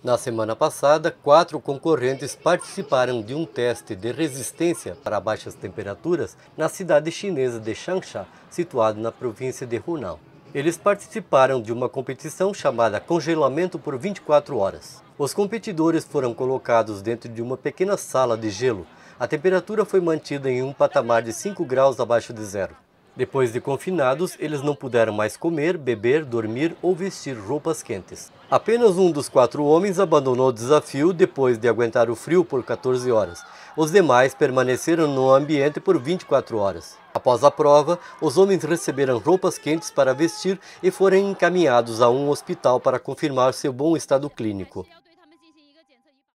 Na semana passada, 4 concorrentes participaram de um teste de resistência para baixas temperaturas na cidade chinesa de Changsha, situada na província de Hunan. Eles participaram de uma competição chamada Congelamento por 24 horas. Os competidores foram colocados dentro de uma pequena sala de gelo. A temperatura foi mantida em um patamar de 5 graus abaixo de zero. Depois de confinados, eles não puderam mais comer, beber, dormir ou vestir roupas quentes. Apenas um dos 4 homens abandonou o desafio depois de aguentar o frio por 14 horas. Os demais permaneceram no ambiente por 24 horas. Após a prova, os homens receberam roupas quentes para vestir e foram encaminhados a um hospital para confirmar seu bom estado clínico.